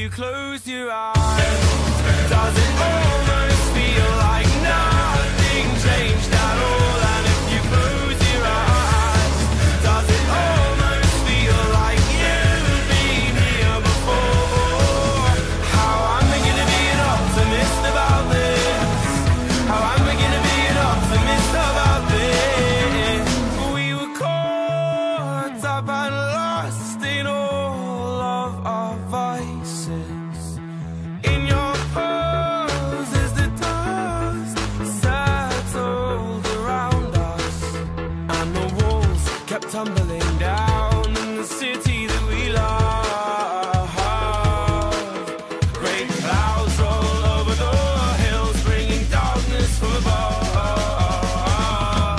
you close your eyes, does it almost feel like nothing changed at all? And if you close your eyes, does it almost feel like you've been here before? How am I gonna be an optimist about this? How am I gonna be an optimist about this? We were caught up and lost in all of our vices. In your pose as the dust settled around us, and the walls kept tumbling down in the city that we love. Great clouds roll over the hills, bringing darkness from above.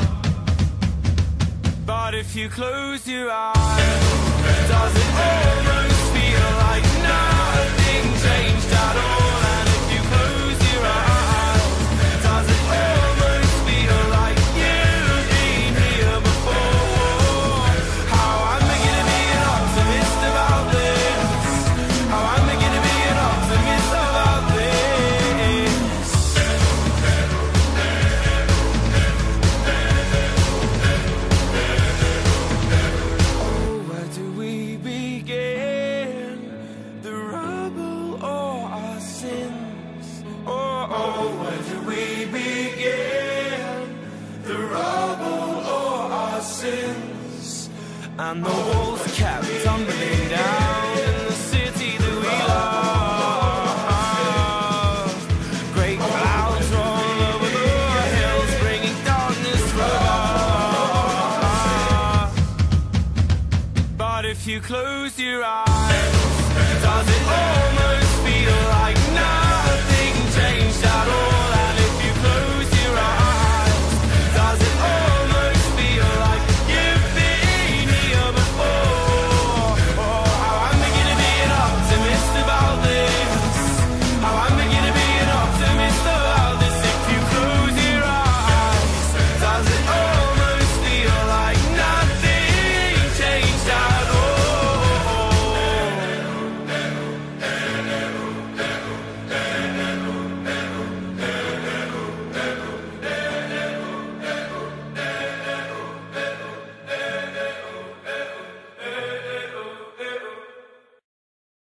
But if you close your eyes, does it almost feel like nothing changed at all? And if you close your eyes, does it almost feel like you've been here before? How am I gonna be an optimist about this? How am I gonna be an optimist about this? Oh, where do we begin? The rubble or our sins? Oh, where do we begin? The rubble or our sins? And the walls kept tumbling down in the city that we love. Great clouds roll over the hills, bringing darkness from above. But if you close your eyes, does it almost